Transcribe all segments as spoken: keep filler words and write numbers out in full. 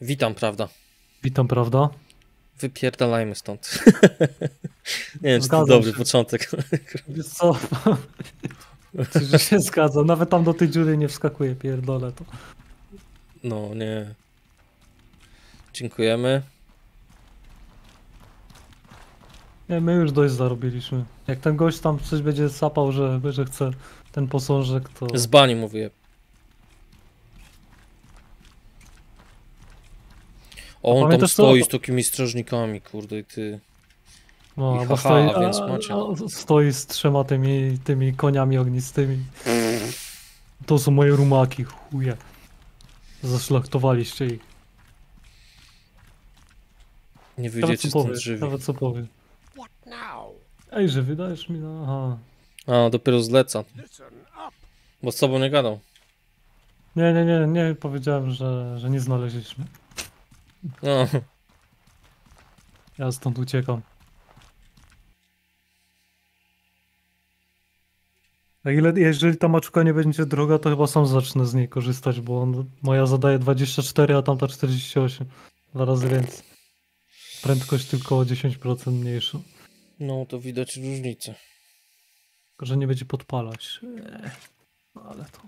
Witam, prawda? Witam, prawda? Wypierdalajmy stąd. Nie wiem, czy to Zgadzam dobry się. początek. Wiesz co? Czy że się zgadza? Nawet tam do tej dziury nie wskakuje, pierdolę to. No, nie. Dziękujemy. Nie, my już dość zarobiliśmy. Jak ten gość tam coś będzie sapał, że, że chce ten posążek, to... Z bani mówię. O, on tam pamiętasz co? stoi z takimi strażnikami, kurde, i ty. No, I albo haha, stoi, a więc a, macie. a, stoi z trzema tymi, tymi koniami ognistymi. To są moje rumaki, chuje. Zaszlachtowaliście ich. Nie Nawet co wyjdziecie stąd powie, żywi. nawet co powie. Ej, że wydajesz mi na... Aha. A, dopiero zleca. Bo z sobą nie gadał. Nie, nie, nie, nie, powiedziałem, że, że nie znaleźliśmy. No. Ja stąd uciekam. A ile, jeżeli ta maczuga nie będzie droga, to chyba sam zacznę z niej korzystać, bo on, moja zadaje dwadzieścia cztery, a tamta czterdzieści osiem. Dwa razy więcej. Prędkość tylko o dziesięć procent mniejsza. No, to widać różnicę. Tylko, że nie będzie podpalać. Eee, no ale to...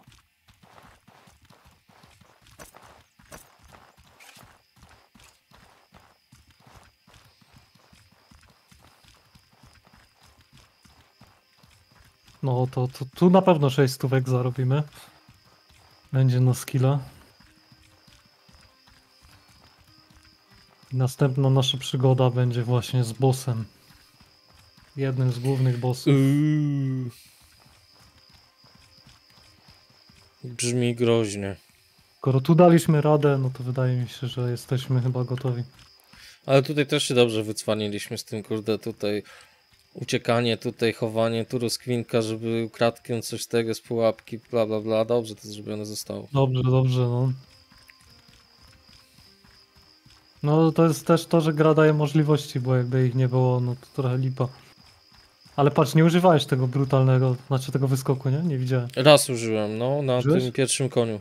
No to, to tu na pewno sześć stówek zarobimy. Będzie na skilla. Następna nasza przygoda będzie właśnie z bossem. Jednym z głównych bossów. Uuu. Brzmi groźnie. Skoro tu daliśmy radę, no to wydaje mi się, że jesteśmy chyba gotowi. Ale tutaj też się dobrze wycwaniliśmy z tym, kurde, tutaj uciekanie, tutaj chowanie, tu rozkwinka, żeby ukradkiem coś z tego z pułapki, bla bla bla. Dobrze to zrobione zostało. Dobrze, dobrze, no. No to jest też to, że gra daje możliwości, bo jakby ich nie było, no to trochę lipa. Ale patrz, nie używałeś tego brutalnego, znaczy tego wyskoku, nie? Nie widziałem. Raz użyłem, no, na Użyłeś? tym pierwszym koniu.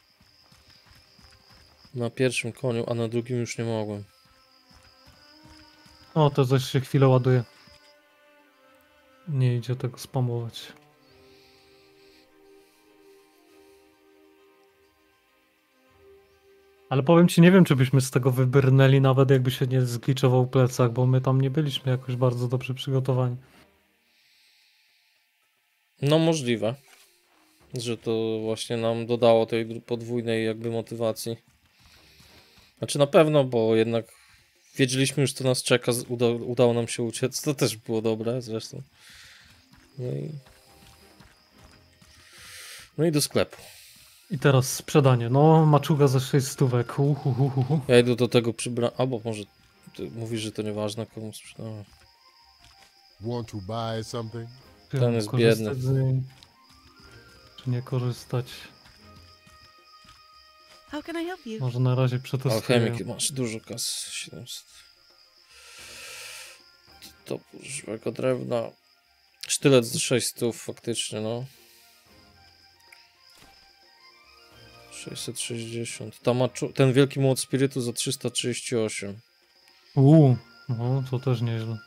Na pierwszym koniu, a na drugim już nie mogłem. O, to coś się chwilę ładuje. Nie idzie tego spamować. Ale powiem ci, nie wiem, czy byśmy z tego wybrnęli, nawet jakby się nie zgliczował plecak, bo my tam nie byliśmy jakoś bardzo dobrze przygotowani. No możliwe, że to właśnie nam dodało tej podwójnej jakby motywacji. Znaczy na pewno, bo jednak wiedzieliśmy już, co nas czeka, uda, udało nam się uciec, to też było dobre zresztą. No i... No i do sklepu. I teraz sprzedanie. No, maczuga za sześć stówek. Uhuhuhu. Ja idę do tego przybra... Albo może ty mówisz, że to nieważne, komu sprzedałem. Want to buy something? Ten jest Korzystać biedny. z niej, czy nie korzystać. How can I help you? Może na razie przetestuję. Alchemik, masz dużo kas. siedemset. Topór żywego drewna. Sztylet za sześć stów faktycznie, no. sześćset sześćdziesiąt. Ta maczu... Ten wielki młot spirytu za trzysta trzydzieści osiem. Uuu, no to też nieźle.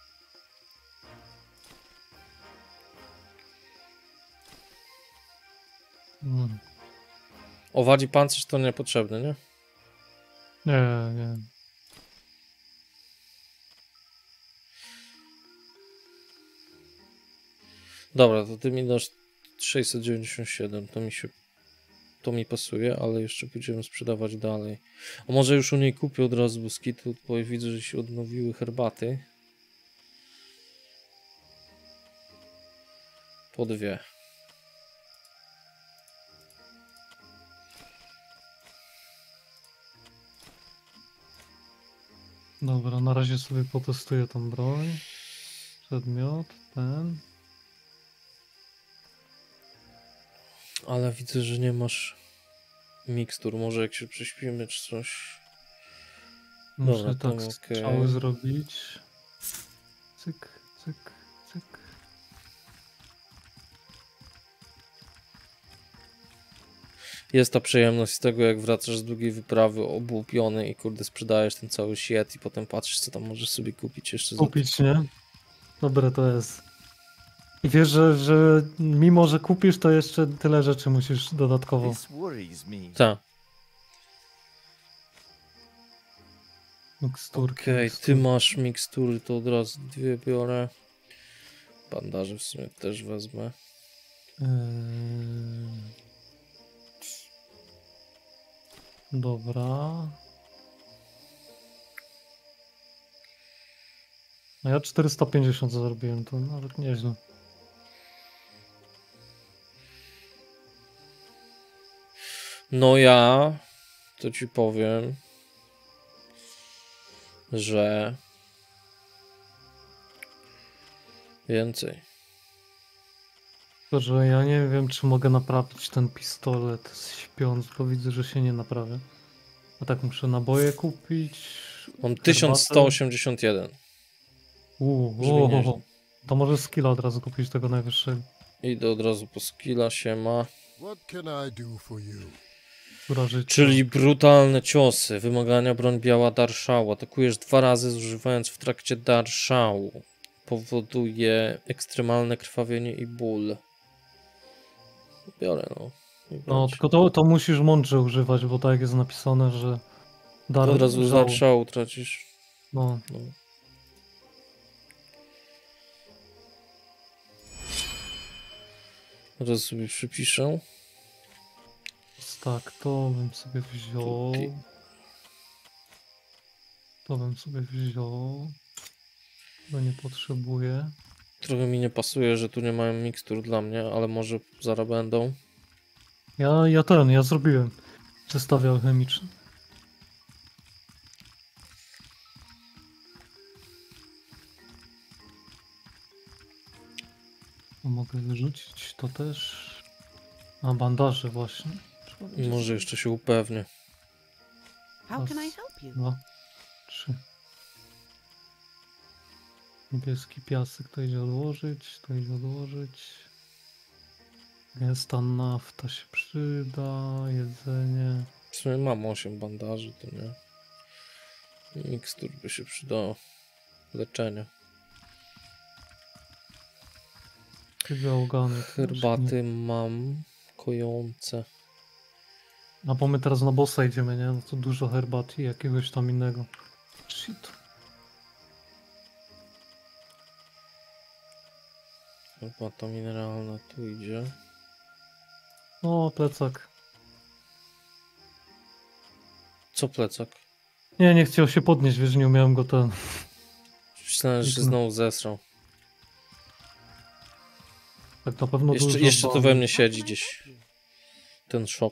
Hmm. Owadzi pancerz to niepotrzebny, nie? Nie, nie. Dobra, to ty mi dasz sześćset dziewięćdziesiąt siedem, to mi się to mi pasuje, ale jeszcze pójdziemy sprzedawać dalej. A może już u niej kupię od razu buskitu, bo widzę, że się odnowiły herbaty. Po dwie. Dobra, na razie sobie potestuję tą broń. Przedmiot, ten. Ale widzę, że nie masz mikstur. Może jak się prześpimy czy coś. Muszę Dobra, tak to strzały okej. zrobić. Cyk, cyk, cyk. jest ta przyjemność z tego, jak wracasz z długiej wyprawy obłupiony i kurde sprzedajesz ten cały shit i potem patrzysz, co tam możesz sobie kupić jeszcze. Kupić, nie? Dobre to jest. I wiesz, że, że mimo, że kupisz, to jeszcze tyle rzeczy musisz dodatkowo. This worries me. Tak. Miksturki. Okej, ty miksturki. masz mikstury, to od razu dwie biorę. Bandaże w sumie też wezmę. Eee... Dobra. No ja czterysta pięćdziesiąt zarobiłem, to nawet nieźle. No ja, to ci powiem, że więcej. Tylko, że ja nie wiem, czy mogę naprawić ten pistolet śpiąc, bo widzę, że się nie naprawia. A tak muszę naboje kupić. Mam tysiąc sto osiemdziesiąt jeden. Uuu, Brzmi o, nieźle. o, to może skilla od razu kupić tego najwyższego. Idę od razu po skilla, się ma. What can I do for you? Która życie. Czyli brutalne ciosy, wymagania broń biała darszału. Atakujesz dwa razy zużywając w trakcie darszału. Powoduje ekstremalne krwawienie i ból. Biorę no. I No, brać. tylko to, to musisz mądrze używać, bo tak jak jest napisane, że dar Od razu z żału. darszału tracisz. No, No. Teraz sobie przypiszę. tak, to bym sobie wziął. Okej. To bym sobie wziął. Bo nie potrzebuję. Trochę mi nie pasuje, że tu nie mają mikstur dla mnie, ale może zaraz będą. Ja, ja ten, ja zrobiłem. Zestaw alchemiczny. Mogę wyrzucić to też. A bandaże właśnie. Trzeba będzie Może jeszcze się upewnię. How can I help you? Dwa, trzy. Niebieski piasek to idzie odłożyć, to idzie odłożyć. Gęsta nafta się przyda, jedzenie. W sumie mam osiem bandaży, to nie. Mikstur by się przydało. Leczenie. Gałgany. Herbaty mam. Kojące. A bo my teraz na bossa idziemy, nie? No to dużo herbat i jakiegoś tam innego. Shit. Herbata mineralna tu idzie. O, plecak. Co plecak? Nie, nie chciał się podnieść, wiesz, nie umiałem go ten... Myślałem, że się znowu zesrał. Tak na pewno Jeszcze, dużo jeszcze to bani. we mnie siedzi gdzieś. Ten szok.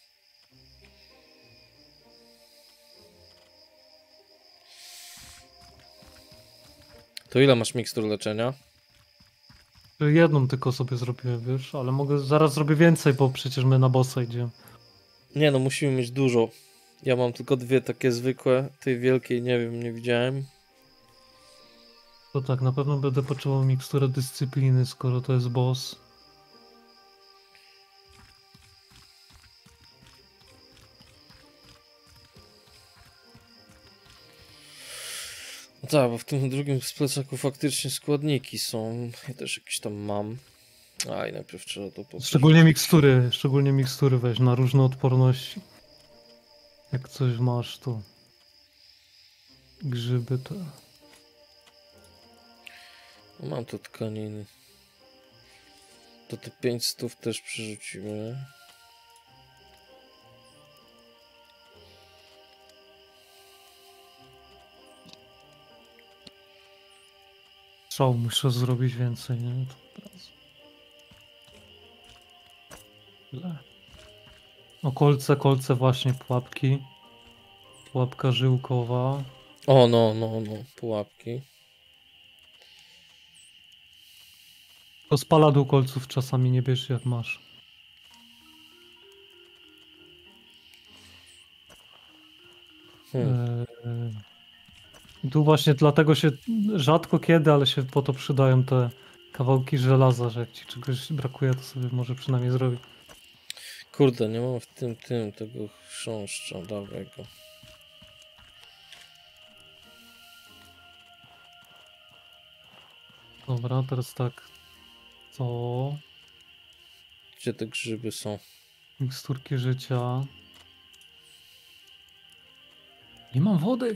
To ile masz mikstur leczenia? Jedną tylko sobie zrobiłem, wiesz, ale mogę, zaraz zrobię więcej, bo przecież my na bossa idziemy. Nie no, musimy mieć dużo. Ja mam tylko dwie takie zwykłe. Tej wielkiej nie wiem, nie widziałem. To tak, na pewno będę potrzebował miksturę dyscypliny, skoro to jest boss. No tak, bo w tym drugim z plecaku faktycznie składniki są. Ja też jakieś tam mam. A i najpierw trzeba to po Szczególnie mikstury, szczególnie mikstury weź na różne odporności. Jak coś masz, to grzyby to... No mam tu tkaniny. To te pięć stów też przerzucimy. Strzał muszę zrobić więcej, nie? To teraz. Tyle. O, kolce, kolce właśnie, pułapki. Pułapka żyłkowa. O, no, no, no, pułapki. To z paladół kolców czasami nie bierz jak masz. Hmm. Eee, tu właśnie dlatego się rzadko kiedy, ale się po to przydają te kawałki żelaza, że jak ci czegoś brakuje, to sobie może przynajmniej zrobić. Kurde, nie mam w tym, tym tego chrząszcza, dawaj go. Dobra, teraz tak. To Gdzie te grzyby są? miksturki życia. Nie mam wody.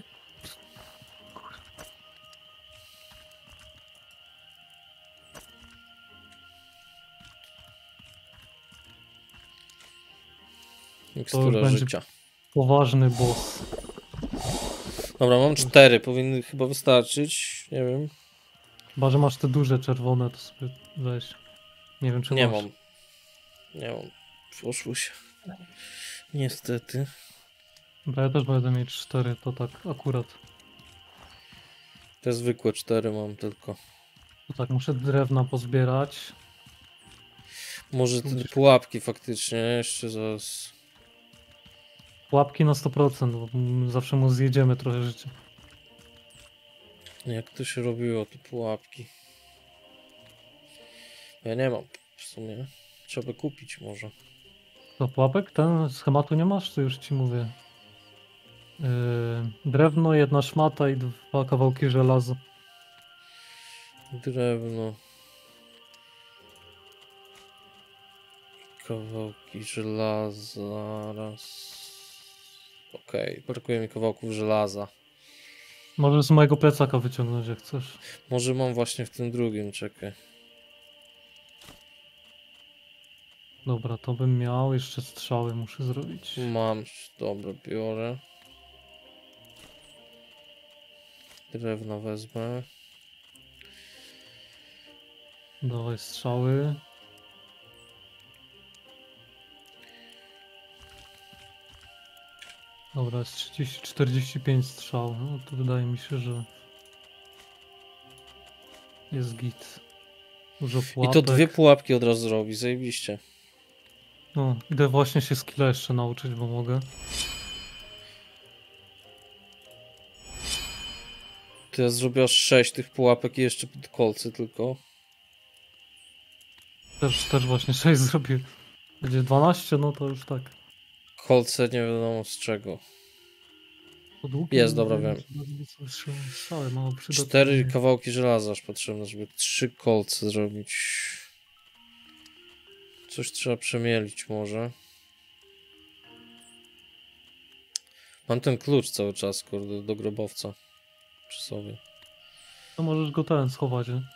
Mikstura będzie- życia. Poważny boss. Dobra, mam cztery, powinny chyba wystarczyć, nie wiem. Chyba, że masz te duże czerwone, to sobie weź. Nie wiem, czy Nie masz. mam. Nie mam. Poszło się. Niestety. Dobra, ja też będę mieć cztery, to tak akurat. Te zwykłe cztery mam tylko. To tak, muszę drewna pozbierać. Może te Musisz- pułapki faktycznie, jeszcze zaraz. Łapki na sto procent, bo mm, zawsze mu zjedziemy trochę życia. Jak to się robiło, te pułapki? Ja nie mam w sumie. Trzeba by kupić może. To pułapek? Ten schematu nie masz? To już ci mówię. Yy, drewno, jedna szmata i dwa kawałki żelaza. Drewno. Kawałki żelaza. Raz. Okej, brakuje mi kawałków żelaza. Możesz z mojego plecaka wyciągnąć, jak chcesz. Może mam właśnie w tym drugim, czekaj. Dobra, to bym miał. Jeszcze strzały muszę zrobić. Mam, dobra, biorę. Drewno wezmę. Dawaj strzały. Dobra, jest trzydzieści czterdzieści pięć strzał. No to wydaje mi się, że jest git. Dużo I pułapek. to dwie pułapki od razu robi, zajebiście. No, idę właśnie się skilla jeszcze nauczyć, bo mogę. To ja zrobię aż sześć tych pułapek i jeszcze pod kolce tylko. Też, też właśnie sześć zrobię. Będzie dwanaście, no to już tak. Kolce nie wiadomo z czego. To długie, Jest, no, dobra, wiem, wiem. co- co- Strzały, strzały mało przydatne. Cztery kawałki żelaza aż potrzebne, żeby trzy kolce zrobić. Coś trzeba przemielić może. Mam ten klucz cały czas, kurde, do grobowca. Przy sobie. To możesz go ten schować, nie?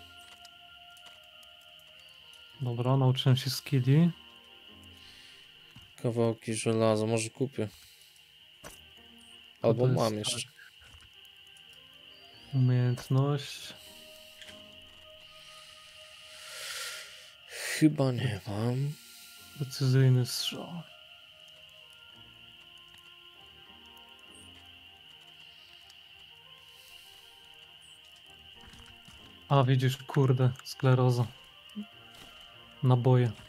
Dobra, nauczyłem się skilli. Kawałki żelaza, może kupię. Albo to jest mam tak. jeszcze. Umiejętność. Chyba nie mam. Precyzyjny strzał. A widzisz, kurde, skleroza. Naboje.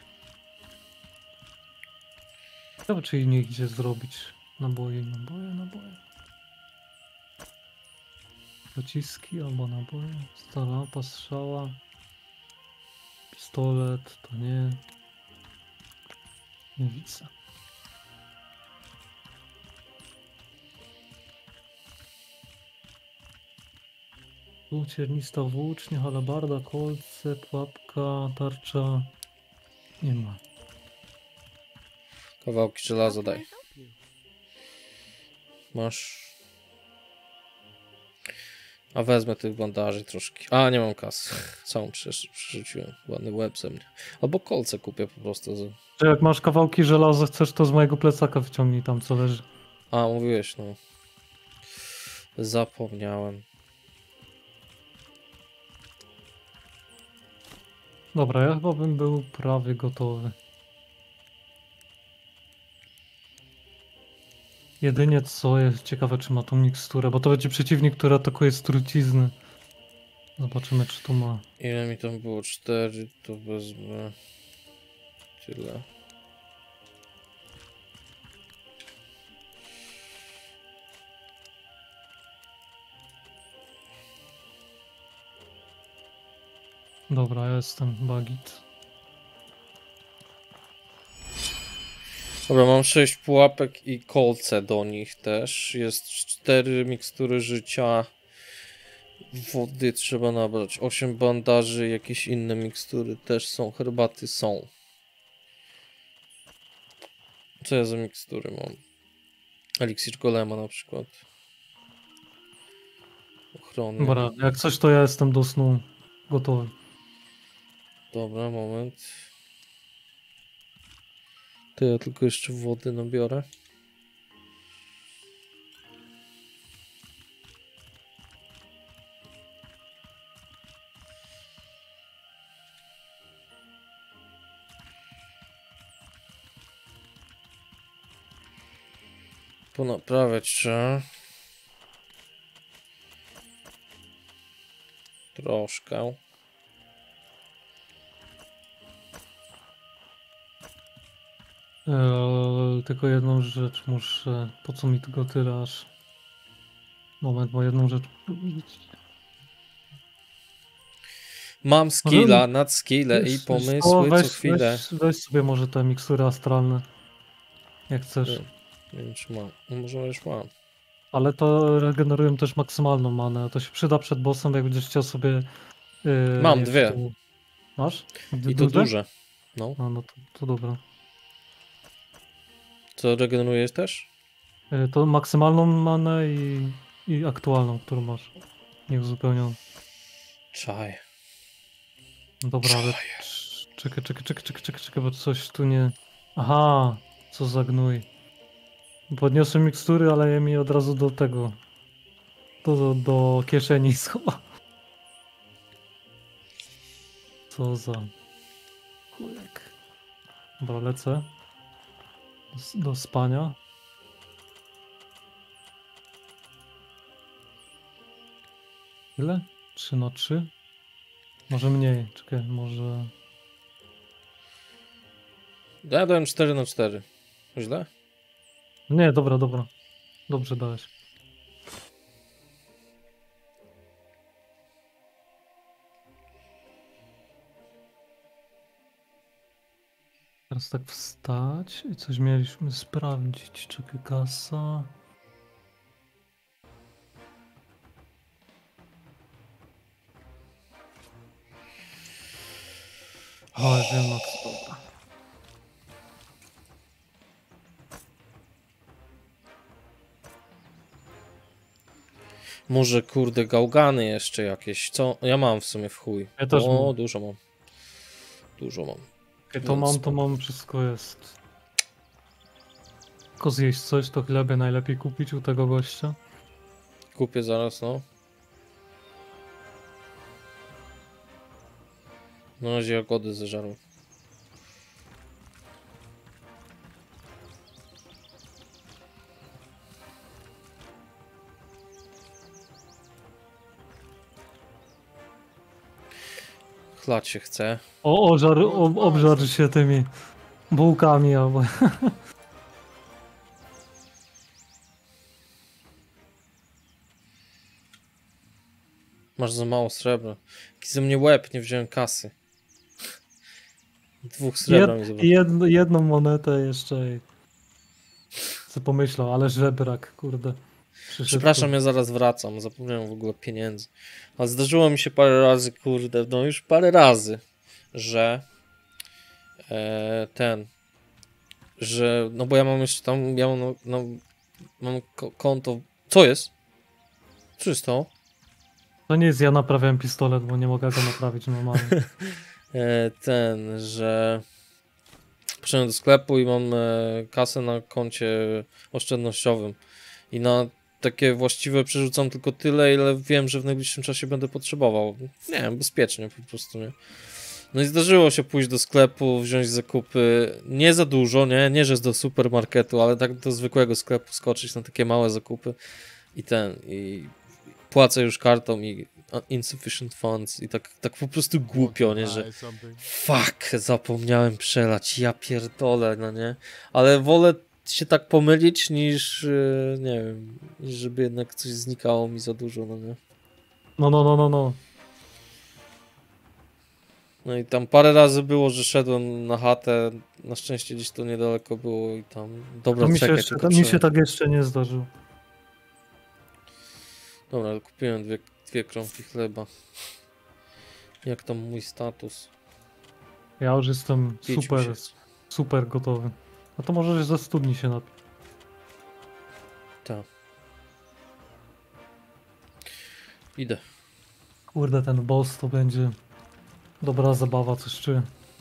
Ciekawe, czy jej nie idzie zrobić. Naboje, naboje, naboje. Pociski albo naboje. Starapa, strzała. Pistolet, to nie. Nie widzę. Tu ciernista włócznia, halabarda, kolce, pułapka, tarcza. Nie ma. Kawałki żelaza How can I daj. help you? Masz. A wezmę tych bandaży troszkę. A, nie mam kasy. Całą przesz- przerzuciłem. Ładny łeb ze mnie. Albo kolce kupię po prostu. Z... Że jak masz kawałki żelaza, chcesz, to z mojego plecaka wyciągnij tam, co leży. A, mówiłeś, no. Zapomniałem. Dobra, ja chyba bym był prawie gotowy. Jedynie co jest ciekawe, czy ma tą miksturę, bo to będzie przeciwnik, który atakuje z trucizny. Zobaczymy, czy tu ma. Ile mi tam było? Cztery, to wezmę. Tyle. Dobra, ja jestem bagit. Dobra, mam sześć pułapek i kolce do nich też. Jest cztery mikstury życia. Wody trzeba nabrać. osiem bandaży, jakieś inne mikstury też są. Herbaty są. Co ja za mikstury mam? Eliksir golema na przykład. Ochrony. Dobra, jak coś to ja jestem do snu gotowy. Dobra, moment. To ja tylko jeszcze wody nabiorę. Ponaprawiać trzeba. Troszkę. Eee, tylko jedną rzecz muszę. Po co mi tego tyraż? Moment, bo jedną rzecz. Mam skilla, nad skille i Wiesz- wiesz pomysły weź, co chwilę. Weź, weź sobie może te mikstury astralne. Jak chcesz. Nie, nie wiem czy mam. No może już mam. Ale to regenerują też maksymalną manę. To się przyda przed bossem, jak będziesz chciał sobie. Yy, Mam jak dwie. To... Masz? I to duże. No. No, no to, to dobra. Co regenerujesz też? Yy, to maksymalną manę i, i aktualną, którą masz. Nieuzupełnioną. Czaj. No dobra, ale. Czekaj, czekaj, czekaj, czekaj, czekaj, czekaj, bo coś tu nie. Aha, co za gnój. Podniosłem mikstury, ale je mi od razu do tego. Do, do, do kieszeni schował. Co za. Chujek. Dobra, lecę. Do, do spania. Ile? trzy na trzy? Może mniej, czekaj, może... Ja dałem cztery na cztery. Źle? Nie, dobra, dobra. Dobrze dałeś. Teraz tak wstać i coś mieliśmy sprawdzić. Czekaj, kasa. O, wiem na co, dobra. Może kurde gałgany jeszcze jakieś. Co? Ja mam w sumie w chuj. Ja też o, mam. dużo mam. Dużo mam. Okay, to mam, to mam, wszystko jest. Tylko zjeść coś, to chlebie najlepiej kupić u tego gościa. Kupię zaraz, no. Na razie jagody zeżarł. Chlać się chce. O, ożar, ob, obżar się tymi bułkami albo... Masz za mało srebra. Jaki ze mnie łeb, nie wziąłem kasy. Dwóch srebra mi Jed, zabrał. jedno, jedną monetę jeszcze i... Co pomyślał, ale żebrak, kurde. Przyszedł Przepraszam, tu. ja zaraz wracam. Zapomniałem w ogóle pieniędzy. Ale zdarzyło mi się parę razy, kurde, no już parę razy, że e, ten, że, no bo ja mam jeszcze tam, ja mam, no, no, mam ko konto. Co jest? Co jest to? To nic, ja naprawiałem pistolet, bo nie mogę go naprawić normalnie. E, ten, że przyszedłem do sklepu i mam e, kasę na koncie oszczędnościowym i na takie właściwe przerzucam tylko tyle, ile wiem, że w najbliższym czasie będę potrzebował. Nie wiem, bezpiecznie po prostu, nie? No i zdarzyło się pójść do sklepu, wziąć zakupy, nie za dużo, nie, nie, że do supermarketu, ale tak do zwykłego sklepu skoczyć na takie małe zakupy i ten, i płacę już kartą i insufficient funds i tak, tak po prostu głupio, nie, że fuck, zapomniałem przelać, ja pierdolę, no nie, ale wolę się tak pomylić niż, nie wiem, niż żeby jednak coś znikało mi za dużo, no nie. No, no, no, no, no. No i tam parę razy było, że szedłem na chatę, na szczęście gdzieś to niedaleko było i tam, dobra, To mi się, czekaj, jeszcze, tylko mi się trzeba- tak jeszcze nie zdarzyło. Dobra, kupiłem dwie, dwie kromki chleba. Jak tam mój status? Ja już jestem Pić mi super, się. super gotowy. A to możesz ze studni się napić. Tak. Idę. Kurde, ten boss to będzie dobra zabawa, coś czuję.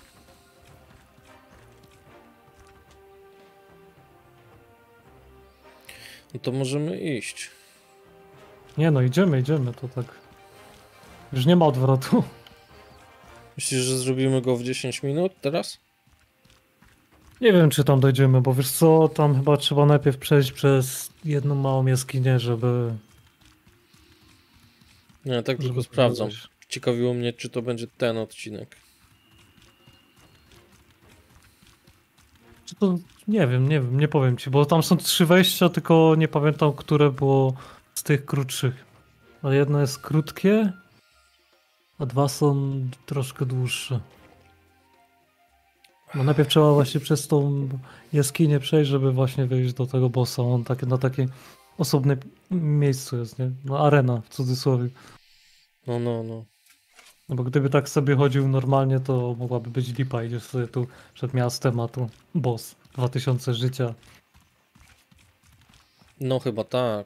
No to możemy iść. Nie no, idziemy, idziemy, to tak. Już nie ma odwrotu. Myślisz, że zrobimy go w dziesięć minut teraz? Nie wiem, czy tam dojdziemy, bo wiesz co, tam chyba trzeba najpierw przejść przez jedną małą jaskinię, żeby... Nie, tak tylko żeby sprawdzam. zobaczyć. Ciekawiło mnie, czy to będzie ten odcinek. Czy to... Nie wiem, nie wiem, nie powiem ci, bo tam są trzy wejścia, tylko nie pamiętam, które było z tych krótszych. A jedno jest krótkie, a dwa są troszkę dłuższe. No najpierw trzeba właśnie przez tą jaskinię przejść, żeby właśnie wejść do tego bossa. On takie, na takim osobnym miejscu jest, nie? No arena w cudzysłowie. No, no, no. No bo gdyby tak sobie chodził normalnie, to mogłaby być lipa. Idziesz sobie tu przed miastem, a tu boss. dwa tysiące życia. No chyba tak.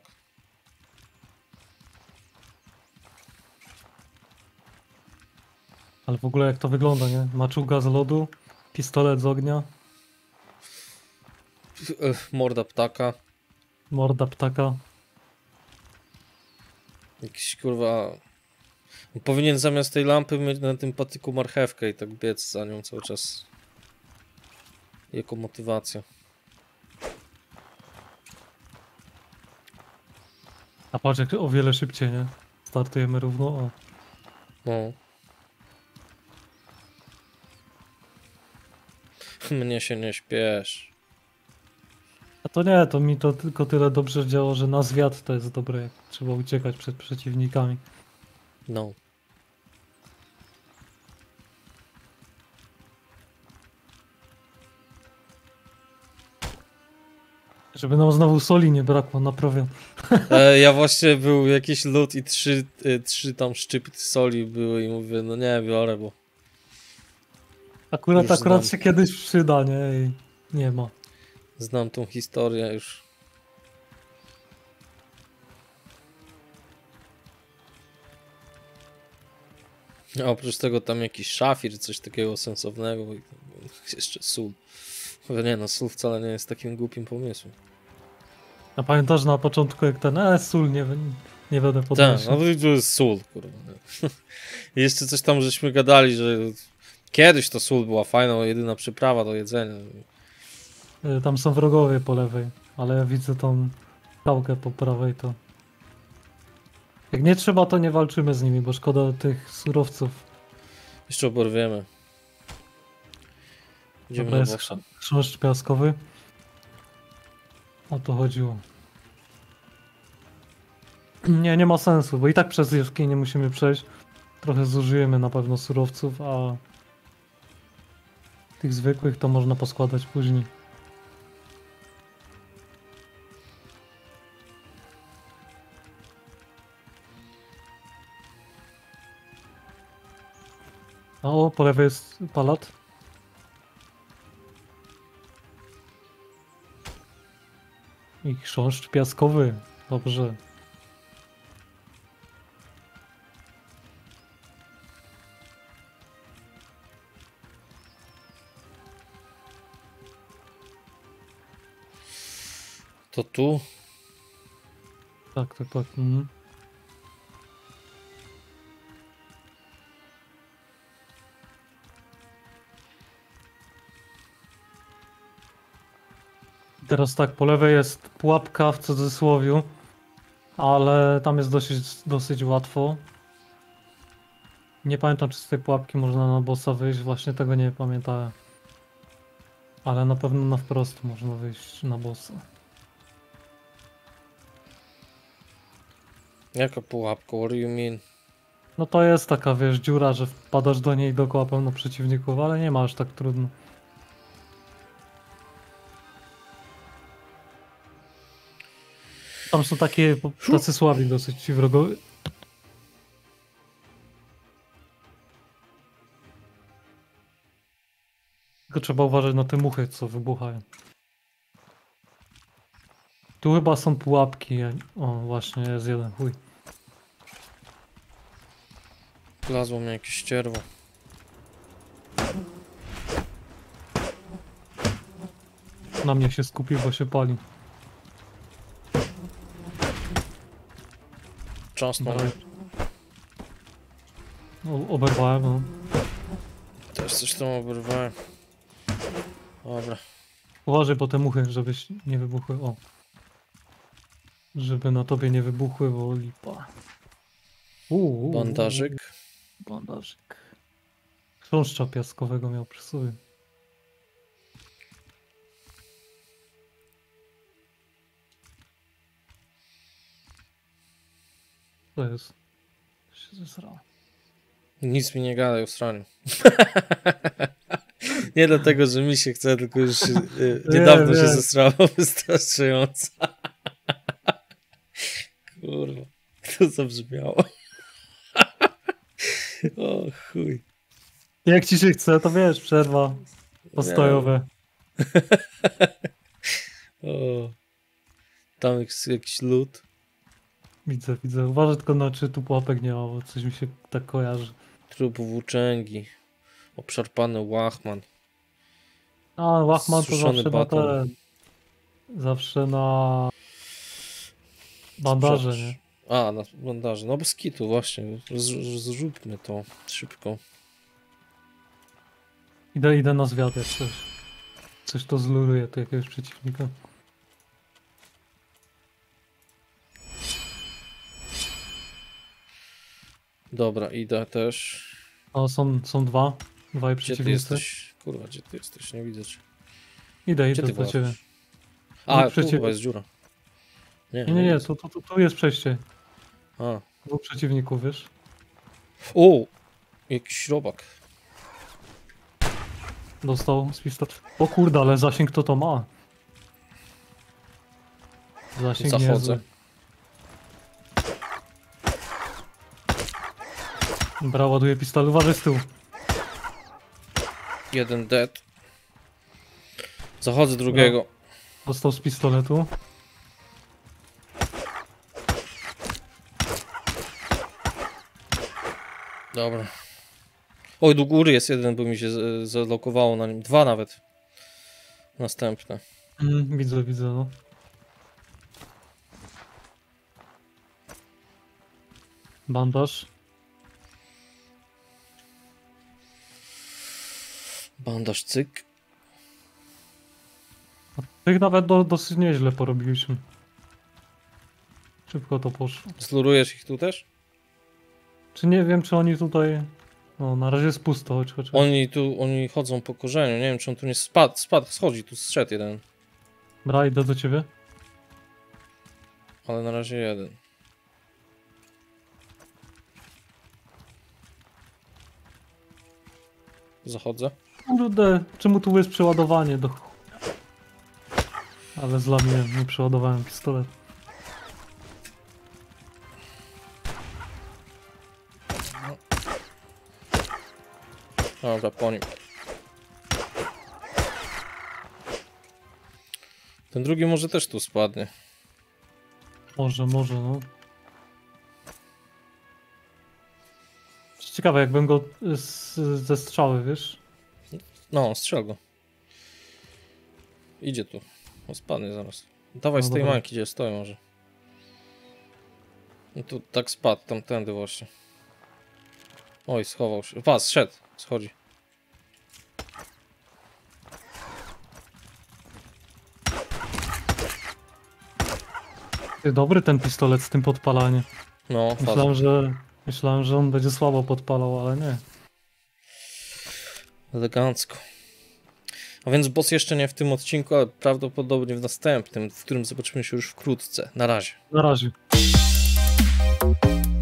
Ale w ogóle jak to wygląda, nie? Maczuga z lodu, pistolet z ognia, Ech, morda ptaka. morda ptaka. Jakiś kurwa... Powinien zamiast tej lampy mieć na tym patyku marchewkę i tak biec za nią cały czas. Jako motywacja. A patrz jak o wiele szybciej, nie? Startujemy równo. O. No. Mnie się nie śpiesz. A to nie, to mi to tylko tyle dobrze działa, że na zwiat to jest dobre, jak trzeba uciekać przed przeciwnikami. No. Żeby nam znowu soli nie brakło, naprawiam. E, ja właśnie był jakiś lód i trzy, e, trzy tam szczypy soli były i mówię, no nie, biorę, bo Akurat, Już akurat znam. się kiedyś przyda, nie? I nie ma. znam tą historię już. A oprócz tego tam jakiś szafir, coś takiego sensownego i jeszcze sól. Mówię, nie no, sól wcale nie jest takim głupim pomysłem. A pamiętasz na początku jak ten, e, sól nie, nie będę Tak, podnosił. no to jest sól, kurwa. nie? I jeszcze coś tam żeśmy gadali, że kiedyś to sól była fajna, jedyna przyprawa do jedzenia. Y, Tam są wrogowie po lewej, ale ja widzę tą skałkę po prawej, to... Jak nie trzeba, to nie walczymy z nimi, bo szkoda tych surowców. Jeszcze oborwiemy. Idziemy Dobra, na jest bossa. chrz- chrząszcz piaskowy. O to chodziło. Nie, nie ma sensu, bo i tak przez jaskinię musimy przejść. Trochę zużyjemy na pewno surowców, a tych zwykłych to można poskładać później. A o, po lewej jest palat. I chrząszcz piaskowy. Dobrze. To tu? Tak, tak, tak. Mhm. Teraz tak, po lewej jest pułapka w cudzysłowiu, ale tam jest dosyć, dosyć łatwo. Nie pamiętam, czy z tej pułapki można na bossa wyjść, właśnie tego nie pamiętałem. Ale na pewno na wprost można wyjść na bossa. Jaka pułapka? What do you mean? No to jest taka, wiesz, dziura, że wpadasz do niej dookoła pełno przeciwników, ale nie ma aż tak trudno. Tam są takie, tacy słabi dosyć ci wrogowie. Tylko trzeba uważać na te muchy, co wybuchają. Tu chyba są pułapki. O, właśnie jest jeden, chuj. Plazło mnie jakieś ścierwo. Na mnie się skupił, bo się pali. Czas na Dobra. O, oberwałem, no. Też coś tam oberwałem. Dobra. Uważaj po te muchy, żebyś nie wybuchły. O. Żeby na tobie nie wybuchły, bo lipa. Uuu, Bandażyk. Bandażyk. Chrząszcza piaskowego miał przy sobie. Co jest? Się zesrało. Nic mi nie gadaj o straniu. Nie dlatego, że mi się chce, tylko już się, y, niedawno nie. się zesrało wystarczająco. Kurwa, to zabrzmiało. O chuj. Jak ci się chce, to wiesz, przerwa postojowe. O, tam jest jakiś lód. Widzę, widzę. Uważaj tylko na czy tu pułapek nie ma, bo coś mi się tak kojarzy. Trup włóczęgi. Obszarpany łachman. A, Łachman to Suszony zawsze baton. na te... Zawsze na... Bandaże, nie? A, na bandaże. No bez kitu, właśnie. Z- Zróbmy to szybko. Idę, idę na zwiat jak coś. Coś to zluruje tu jakiegoś przeciwnika. Dobra, idę też. O, są, są dwa. Dwaj Gdzie ty przeciwnicy. jesteś? Kurwa, gdzie ty jesteś? Nie widzę cię. Idę, Gdzie idę ty do ciebie. włazisz? A, tu przeciw- chyba jest dziura. Nie, Nie, nie, nie, widzę. tu, tu, tu, tu jest przejście. A. Dwóch przeciwników, wiesz? O! Jakiś robak. Dostał z pistoletu. O kurde, ale zasięg to to ma. Zasięg Zachodzę. niezły. Dobra, ładuję pistolet. Uważaj z tyłu. Jeden dead. Zachodzę drugiego. Dostał z pistoletu. Dobra. Oj, do góry jest jeden, bo mi się z- zalokowało na nim. Dwa nawet. Następne. Mm, widzę, widzę, no. Bandaż. Bandaż cyk. Tych nawet do, dosyć nieźle porobiliśmy. Szybko to poszło. Zlurujesz ich tu też? Czy nie wiem, czy oni tutaj... No, na razie jest pusto, chodź, chodź. chodź. Oni tu, oni chodzą po korzeniu. Nie wiem, czy on tu nie spadł. Spadł, schodzi, tu zszedł jeden. Dobra, idę do ciebie. Ale na razie jeden. Zachodzę. Kurde, czemu tu jest przeładowanie do... chuja? Ale zlamiłem, nie przeładowałem pistolet. Dobra, po nim. Ten drugi może też tu spadnie. Może, może, no. Ciekawe, jakbym go z, ze strzały, wiesz? No, strzel go. Idzie tu. O, spadnie zaraz. Dawaj No z tej dobra. mańki, gdzie stoją może. No tu tak spadł, tamtędy właśnie. Oj, schował się. Was, szedł, schodzi. Ty, dobry ten pistolet z tym podpalaniem. No, faza. Myślałem, że, myślałem, że on będzie słabo podpalał, ale nie. Elegancko. A więc boss jeszcze nie w tym odcinku, ale prawdopodobnie w następnym, w którym zobaczymy się już wkrótce. Na razie. Na razie.